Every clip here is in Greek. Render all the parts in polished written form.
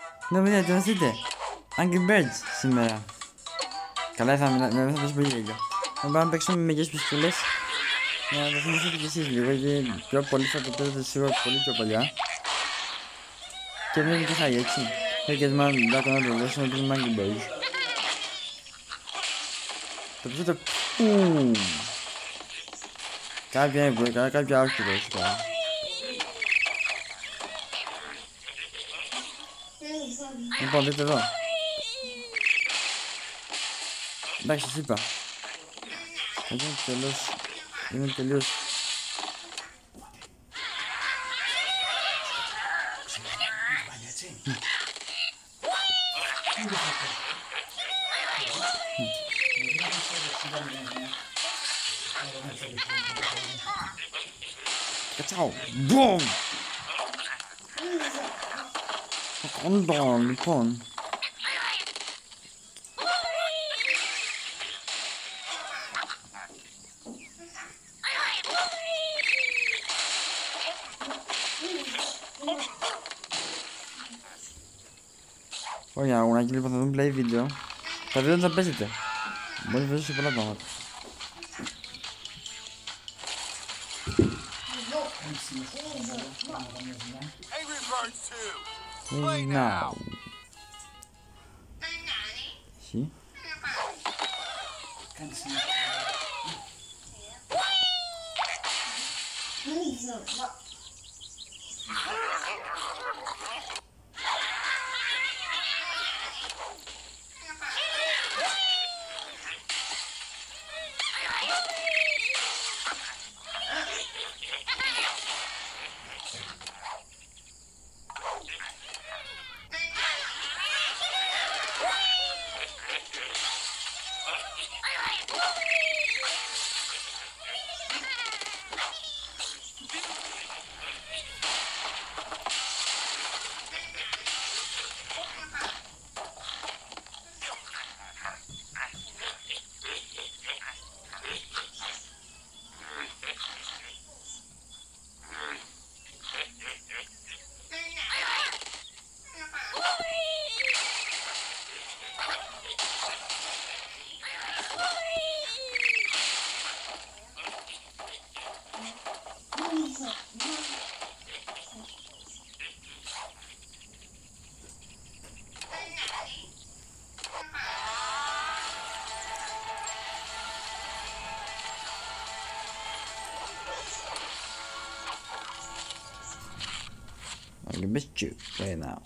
Ναι, παιδιά, ετοιμαστείτε. Angry Birds σήμερα. Καλά, θα πέσει πολύ λίγο. Θα πάμε να παίξουμε με μερικές πιστούλες. Για να το θυμηθείτε κι εσείς λίγο, γιατί πιο πολύ θα το παίζετε σίγουρα πολύ πιο παλιά. Και δεν είναι και χάρη, έτσι. Και μάλλον μετά να το δώσω να παίζουμε Angry Birds. Το πίσω το... Κάποια είναι πολύ καλά, κάποια όχι πολύ καλά. Λοιπόν, δείτε εδώ. Εντάξει, σας είπα. Είναι τελείως... Κατσάω! Μπομ! Κοντά, λοιπόν. Όχι, αγωνάκι, λοιπόν, θα δούμε play βίντεο. Τα βίντεο θα παίζετε. Μπορεί να παίζετε πολλά πράγματα. Play now. Sì. I missed you right now.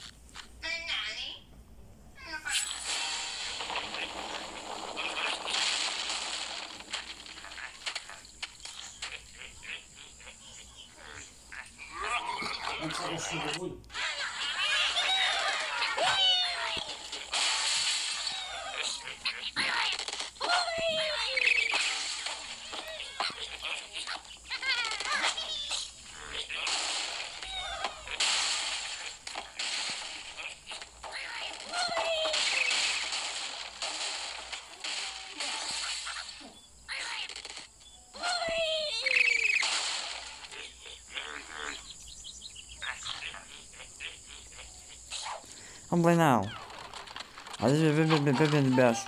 I'm playing now. Às vezes bem de baixo.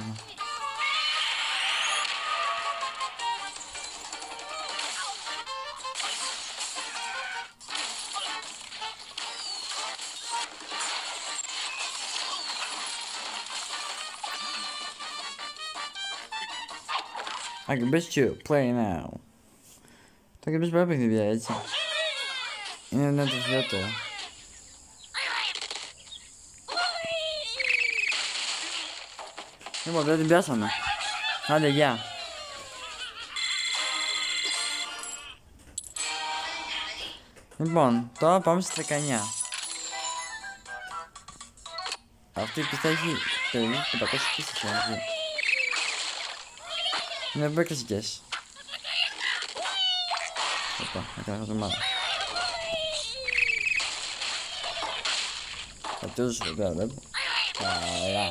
I can bet you play now. Tak jakbyś babek nie wiecie. I nie na to światło. Λοιπόν, δεν την πιάσαμε. Άντε, γεια. Λοιπόν, τώρα πάμε στη 19. Αυτή η πίστα έχει περίπου 500 πίστες. Είναι πολύ κλασικές. Οπα, έκανα χαζομάρα. Θα τούζω εδώ πέρα, βλέπω. Καλά.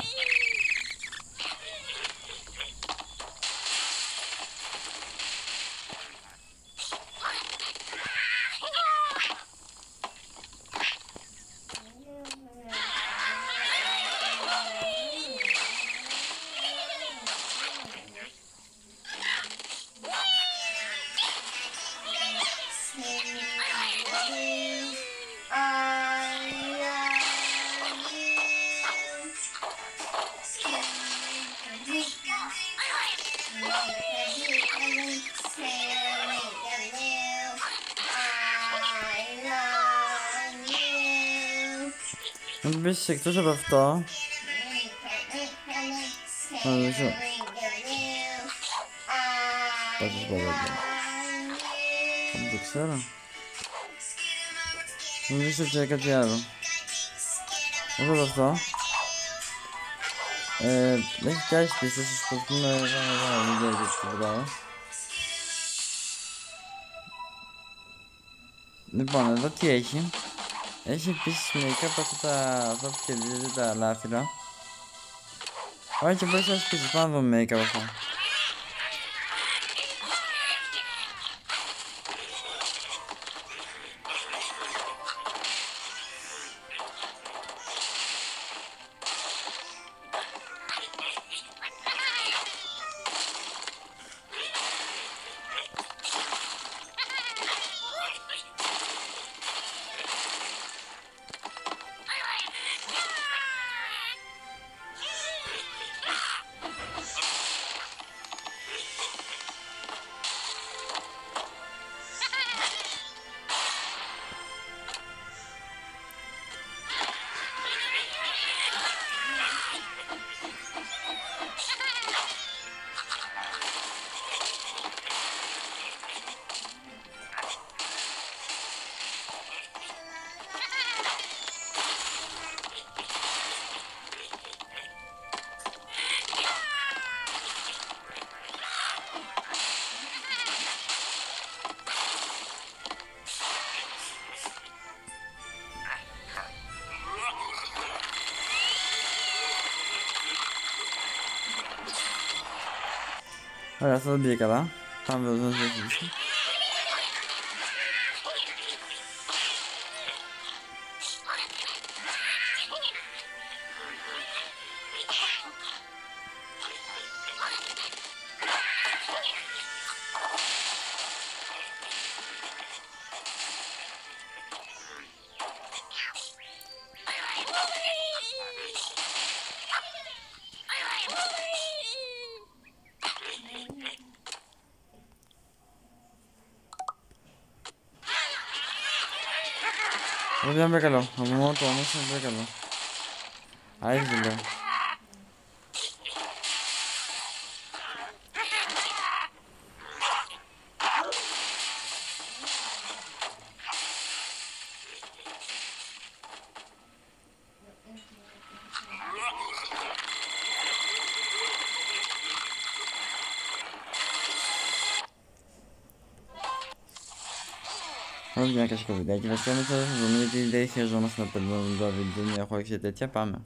Wiesz, kto trzeba w to? Ale co? Patrz, podobnie. Boksera? No jeszcze czekać jaru. No chyba w to? Jak chciałeś pisać, już podpinę, widzę, jak się wydaje. No buono, da 10. Esce il peacemaker passata sotto il dalla fila. Oggi poi c'è spesso quando un make up. Olha, essa bica lá. Tá vendo os vídeos? Hocam bakalım. Ama olmasın bakalım. Hayır bile. Mam jakaś kobieta, jak weźmiemy to, bo mnie wydaje się, że nas na pewno do widzenia, choć się te ciepamy.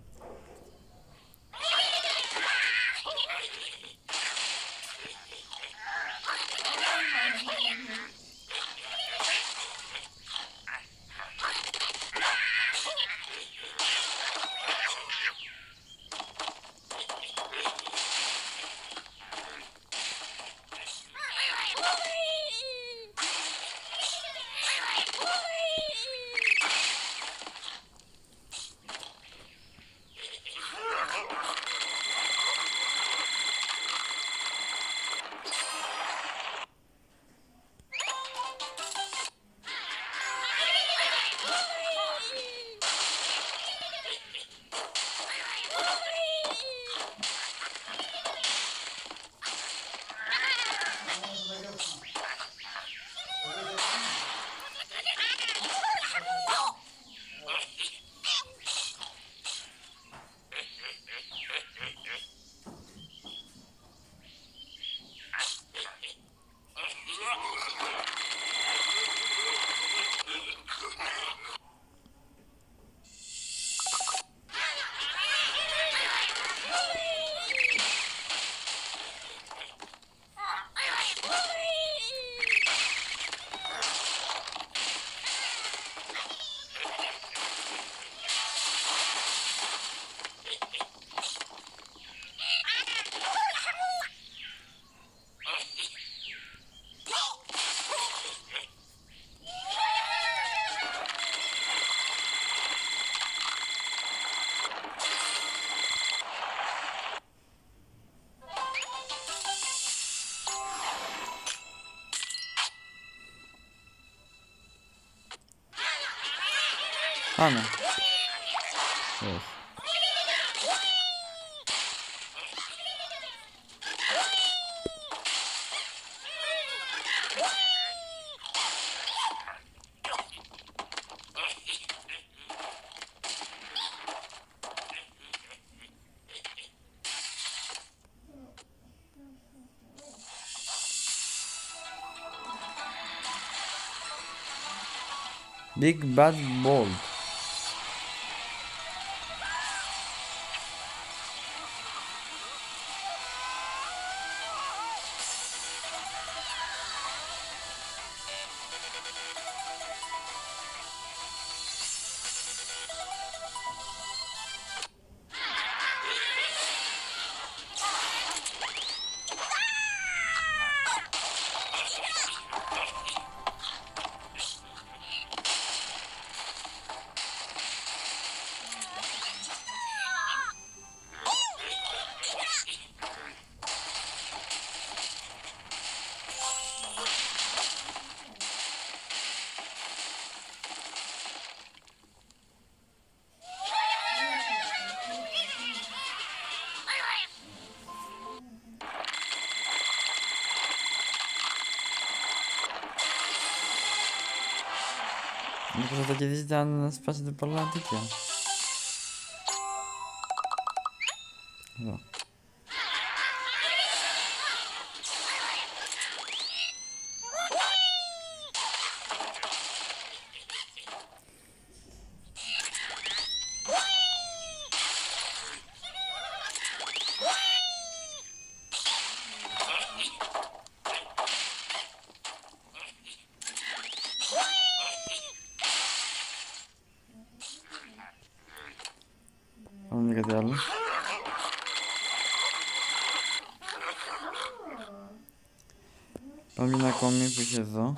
Mamy. Όχι. Big Bad Bold. Μήπως θα το κερδίζετε αν σπάσετε πολλά τέτοια. Εδώ. Πάμε για κάτι άλλο. Πάμε μια ακόμη που είχε εδώ.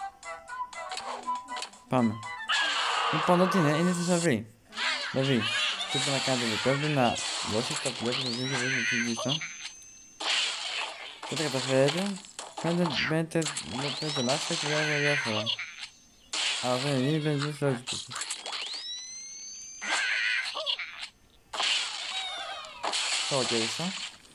Πάμε. Λοιπόν, ό,τι είναι θησαυρή. Δηλαδή, τι πρέπει να κάνετε, πρέπει να δώσετε τα πουλιά που θα δείτε εκεί πίσω. Και όταν καταφέρετε, μπαίνετε λάθη και διάφορα. Αλλά δεν είναι, μπαίνετε σε όλες τις. Το κέρδισα.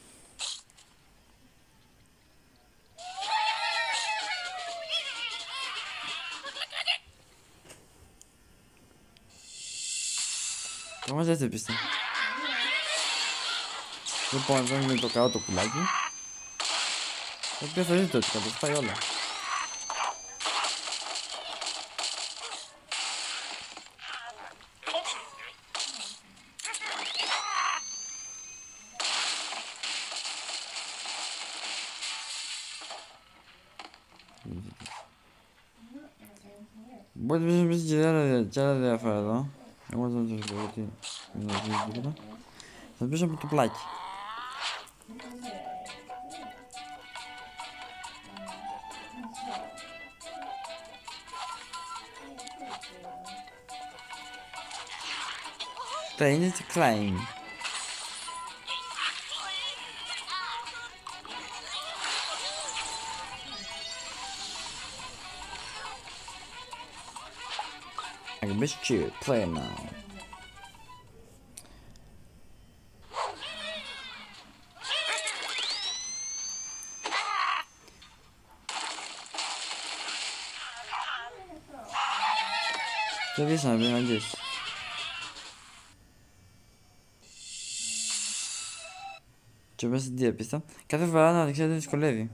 Όμως δεν πίστα. Λοιπόν, εδώ είναι το κάτω το πουλάκι. Το οποίο θα δείτε ότι θα το σπάει όλα. Μπορείτε να πείσετε και άλλα διάφορα εδώ. Εγώ δεν σας πω γιατί δεν θα τίποτα. Θα πείσω από το πλάκι. Train to climb. I can miss you, play now. Και δεις να μην αγγίσεις. Και μέσα στην διαπίστα, κάθε φορά να ξέρετε δυσκολεύει.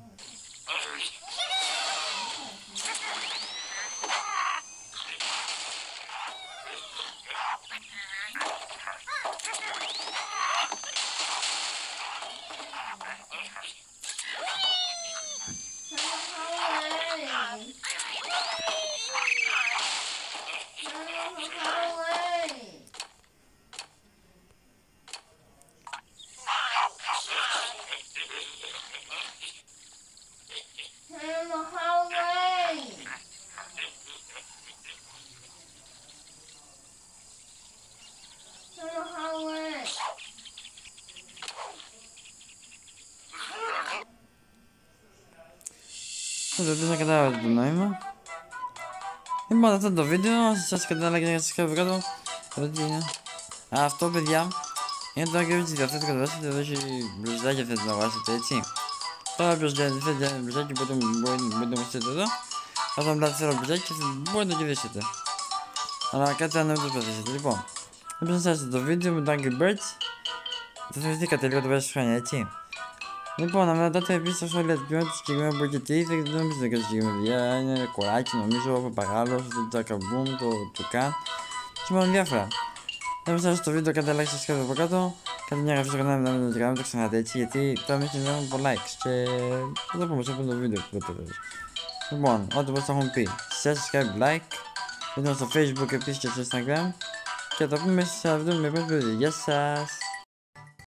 Ελπίζω να καταλάβετε το νόημα. Λοιπόν, αυτό το βίντεο, σας κατάλαβα και να σας κάτω. Αυτό, παιδιά, είναι το Angry Birds. Διαθέτω κατεβάσετε εδώ, έχει μπλουζάκια θέλετε να βάσετε, έτσι. Τώρα ποιος δεν θέλετε ένα μπλουζάκι, μπορείτε να μου στείλετε εδώ. Όταν απλά θέλω μπλουζάκι και μπορείτε να το κερδίσετε. Αλλά κάτι αν δεν το προσπαθήσετε. Λοιπόν, να σας το βίντεο με το Angry Birds. Θα θυμηθήκατε λίγο το πέρασες χρόνια, έτσι. Λοιπόν, να μετάτε επίσης στα σχόλια του ποιον του συγκεκριμένα που έχετε ήδη. Δεν νομίζω ότι είναι συγκεκριμένα παιδιά. Είναι κοράκι, νομίζω, ο παπαγάλος, το τζακαμπούμ, το τουκάν. Και μόνο διάφορα. Να μην σας το βίντεο, κάντε like, subscribe από κάτω. Κάντε μια γραφή στο κανάλι, μην το ξεχνάτε, έτσι. Γιατί τώρα εμείς συνδέουμε από likes. Και θα το πούμε σε αυτό το βίντεο που το τέλος. Λοιπόν, ό,τι πώς το έχουμε πει. Share, subscribe, like. Δείτε στο Facebook επίσης και στο Instagram. Και θα τα πούμε σε αυτό με επόμενο βίντεο. Γεια σας!